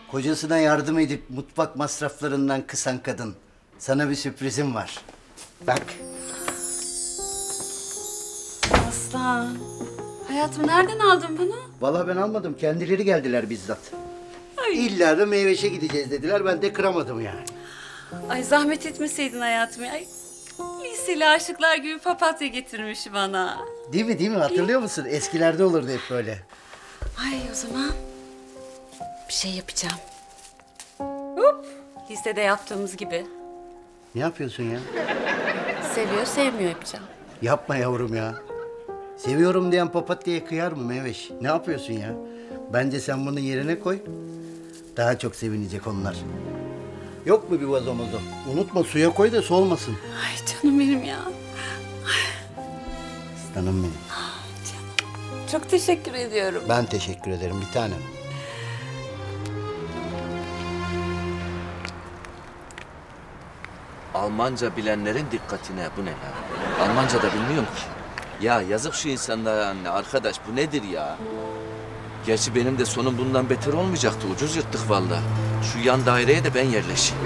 Kocasına yardım edip mutfak masraflarından kısan kadın. Sana bir sürprizim var. Bak. Aslan. Hayatım nereden aldın bunu? Vallahi ben almadım. Kendileri geldiler bizzat. Ay. İlla da Meyveş'e gideceğiz dediler. Ben de kıramadım yani. Ay zahmet etmeseydin hayatım. Ay, liseli aşıklar gibi papatya getirmiş bana. Değil mi, değil mi? Hatırlıyor musun? Eskilerde olurdu hep böyle. Ay o zaman bir şey yapacağım. Hop. Lisede yaptığımız gibi. Ne yapıyorsun ya? Seviyor sevmiyor yapacağım. Yapma yavrum ya. Seviyorum diyen papatyaya kıyar mı Meyveş? Ne yapıyorsun ya? Bence sen bunu yerine koy. Daha çok sevinecek onlar. Yok mu bir vazomuzu? Unutma suya koy da soğumasın. Ay canım benim ya. Aslanım benim. Canım. Çok teşekkür ediyorum. Ben teşekkür ederim bir tanem. Almanca bilenlerin dikkatine bu ne ya? Almanca da bilmiyorum ki. Ya yazık şu insanlara anne, arkadaş bu nedir ya? Gerçi benim de sonum bundan beter olmayacaktı. Ucuz yırttık vallahi. Şu yan daireye de ben yerleşeyim.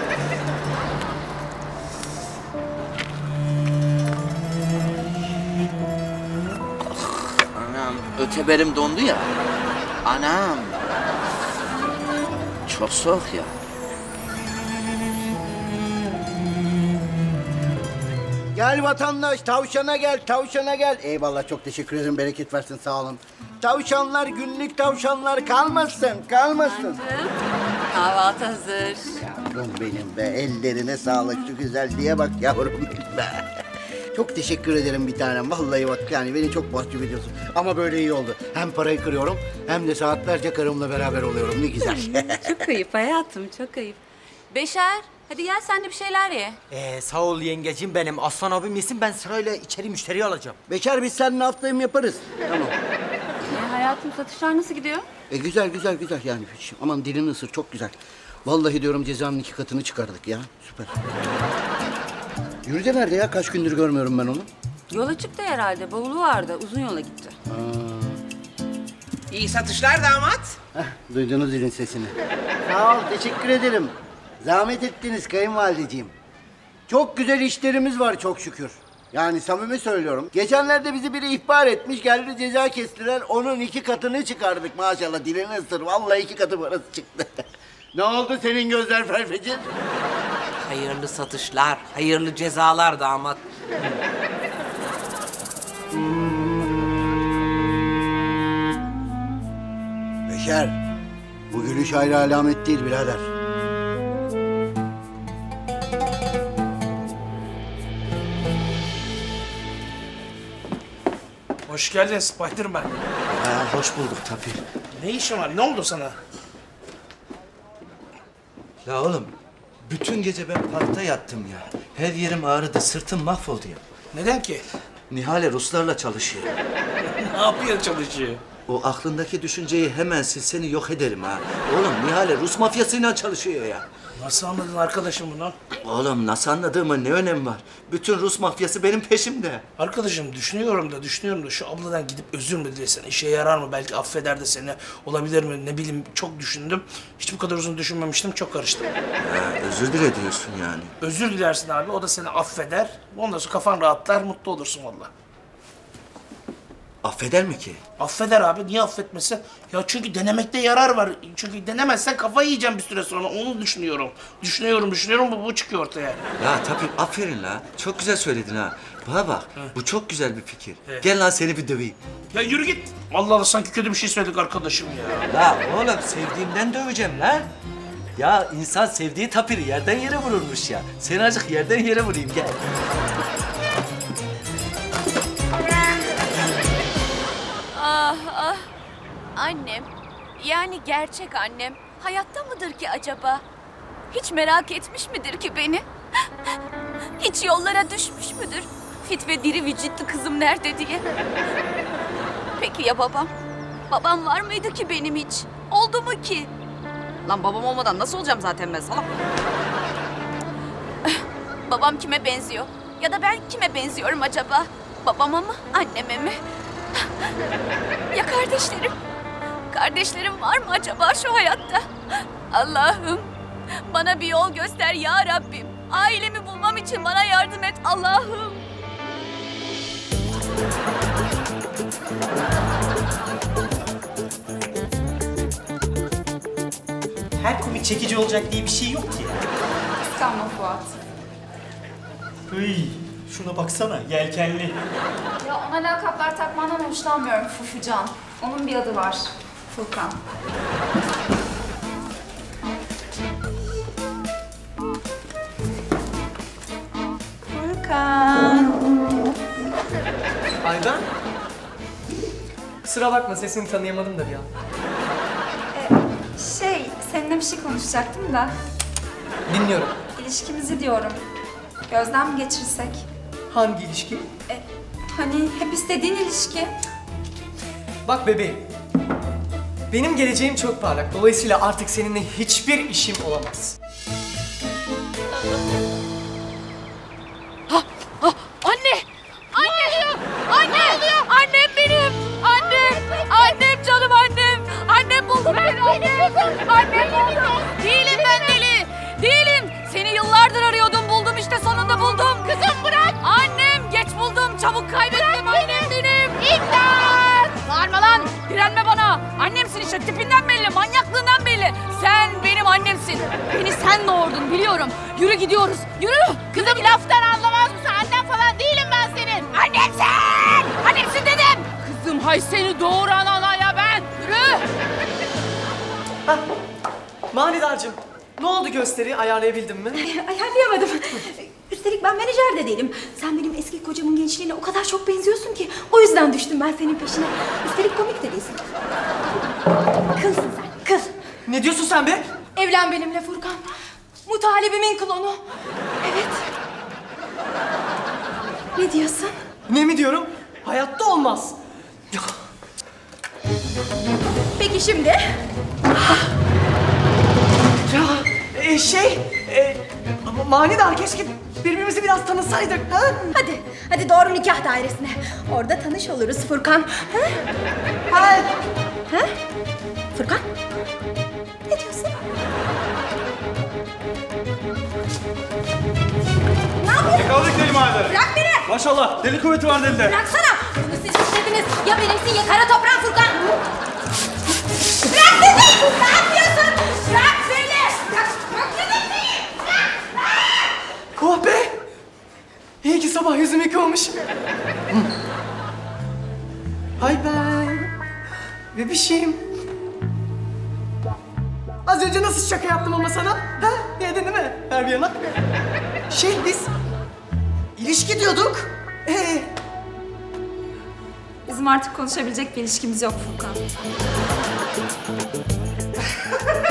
Anam, öteberim dondu ya. Anam. Çok soğuk ya. Gel vatandaş, tavşana gel, tavşana gel. Eyvallah, çok teşekkür ederim, bereket versin, sağ olun. Tavşanlar, günlük tavşanlar kalmasın, kalmasın. Kahvaltı hazır. Yavrum benim be, ellerine sağlık, şu güzelliğe bak yavrum benim be. Çok teşekkür ederim bir tanem, vallahi bak yani beni çok mahcup ediyorsun. Ama böyle iyi oldu. Hem parayı kırıyorum, hem de saatlerce karımla beraber oluyorum, ne güzel. Çok ayıp hayatım, çok ayıp. Beşer, hadi gel sen de bir şeyler ye. Sağ ol yengeciğim benim. Aslan abim yesin, ben sırayla içeri müşteri alacağım. Beşer, biz seninle haftayım yaparız. Tamam. Hayatım satışlar nasıl gidiyor? Güzel, güzel, güzel yani. Aman dilini ısır, çok güzel. Vallahi diyorum cezanın 2 katını çıkardık ya. Süper. Yürüce nerede ya? Kaç gündür görmüyorum ben onu. Yola çıktı herhalde, bavulu vardı. Uzun yola gitti. İyi satışlar damat. Heh, duydunuz dilin sesini. Sağ ol, teşekkür ederim. Zahmet ettiniz kayınvalideciğim. Çok güzel işlerimiz var çok şükür. Yani samimi söylüyorum. Geçenlerde bizi biri ihbar etmiş, geldi ceza kestiler. Onun 2 katını çıkardık maşallah. Dilini ısır. Vallahi 2 katı parası çıktı. Ne oldu senin gözler Ferfecin? Hayırlı satışlar, hayırlı cezalar damat. Beşer, bu gülüş hayra alamet değil birader. Hoş geldin Spiderman. Hoş bulduk Tapir. Ne işin var? Ne oldu sana? Ya oğlum, bütün gece ben parkta yattım ya. Her yerim ağrıdı, sırtım mahvoldu ya. Neden ki? Nihale Ruslarla çalışıyor. Ne yapıyor çalışıyor? O aklındaki düşünceyi hemen sil, seni yok ederim ha. Oğlum Nihale Rus mafyasıyla çalışıyor ya. Nasıl anladın arkadaşım bunu? Oğlum nasıl anladığımın ne önemi var? Bütün Rus mafyası benim peşimde. Arkadaşım düşünüyorum da şu abladan gidip özür mü dilesen işe yarar mı? Belki affeder de seni. Olabilir mi? Ne bileyim çok düşündüm. Hiç bu kadar uzun düşünmemiştim. Çok karıştım. Özür dile diyorsun yani. Özür dilersin abi. O da seni affeder. Ondan sonra kafan rahatlar. Mutlu olursun vallahi. Affeder mi ki? Affeder abi. Niye affetmesin? Ya çünkü denemekte yarar var. Çünkü denemezsen kafayı yiyeceğim bir süre sonra. Onu düşünüyorum. Düşünüyorum. Bu çıkıyor ortaya. Ya tabii aferin la. Çok güzel söyledin ha. Bana bak, bu çok güzel bir fikir. Gel lan seni bir döveyim. Ya yürü git. Allah Allah sanki kötü bir şey söyledik arkadaşım ya. La oğlum sevdiğimden döveceğim lan. Ya insan sevdiği tapiri yerden yere vururmuş ya. Seni azıcık yerden yere vurayım gel. Ah. Annem, yani gerçek annem hayatta mıdır ki acaba? Hiç merak etmiş midir ki beni? Hiç yollara düşmüş müdür? Fit ve diri vücutlu kızım nerede diye. Peki ya babam? Babam var mıydı ki benim hiç? Oldu mu ki? Lan babam olmadan nasıl olacağım zaten ben salak? Babam kime benziyor? Ya da ben kime benziyorum acaba? Babama mı, anneme mi? Ya kardeşlerim? Kardeşlerim var mı acaba şu hayatta? Allah'ım, bana bir yol göster ya Rabbim. Ailemi bulmam için bana yardım et Allah'ım. Her komik çekici olacak diye bir şey yok ki. Kıskanma Fuat. Hıy, şuna baksana, yelkenli. Ya ona lakaplar takmandan hoşlanmıyorum Fufucan. Onun bir adı var. Furkan. Furkan. Aydan? Kusura bakma sesini tanıyamadım da bir an. Seninle bir şey konuşacaktım da. Dinliyorum. İlişkimizi diyorum. Gözden mi geçirsek? Hangi ilişki? Hani hep istediğin ilişki. Bak bebeğim. Benim geleceğim çok parlak. Dolayısıyla artık seninle hiçbir işim olamaz. Anne! Anne! Anne! Annem benim! Annem canım annem! Annem buldu beni annem! Annem buldu! Değilim ben deli! Değilim! Seni yıllardır arıyordum, buldum işte sonunda buldum! Kızım bırak! Annem! Geç buldum, çabuk kaybettim annem benim! İmdat! Bağırma lan! Direnme bana! Annemsin işte, tipinden belli, manyaklığından belli! Sen benim annemsin! Beni sen doğurdun biliyorum! Yürü gidiyoruz! Yürü! Kızım laftan anlamaz mısın? Annem falan değilim ben senin! Annemsin! Annemsin dedim! Kızım hay seni doğuran anaya ben! Yürü! Manidar'cığım, ne oldu gösteri? Ayarlayabildin mi? Ayarlayamadım. Üstelik ben menajer de değilim. Sen benim eski kocamın gençliğine o kadar çok benziyorsun ki o yüzden düştüm ben senin peşine. Üstelik komik de değilsin. Kılsın sen, kıl. Ne diyorsun sen be? Evlen benimle Furkan. Mutalebimin klonu. Evet. Ne diyorsun? Ne mi diyorum? Hayatta olmaz. Peki şimdi? Ama Manidar keşke birbirimizi biraz tanısaydık. Ha? Hadi doğru nikah dairesine. Orada tanış oluruz Furkan. Ha? Ha? Furkan? Ne diyorsun? Ne yapıyorsun? Yakaladık deli Manidar'ı. Bırak beni! Maşallah deli kuvveti var delide. Bıraksana! Bunu siz istediniz. Ya benimsin ya kara toprağın Furkan. Bırak beni! Ne yapıyorsun? Bırak beni! Bırak beni! Oh be! İyi ki sabah yüzümü yıkamamışım. Ay ben... Bebişim. Az önce nasıl şaka yaptım ama sana? Ha? Yedin değil mi? Ver bir yanak. Biz... ilişki diyorduk. Bizim artık konuşabilecek bir ilişkimiz yok Furkan.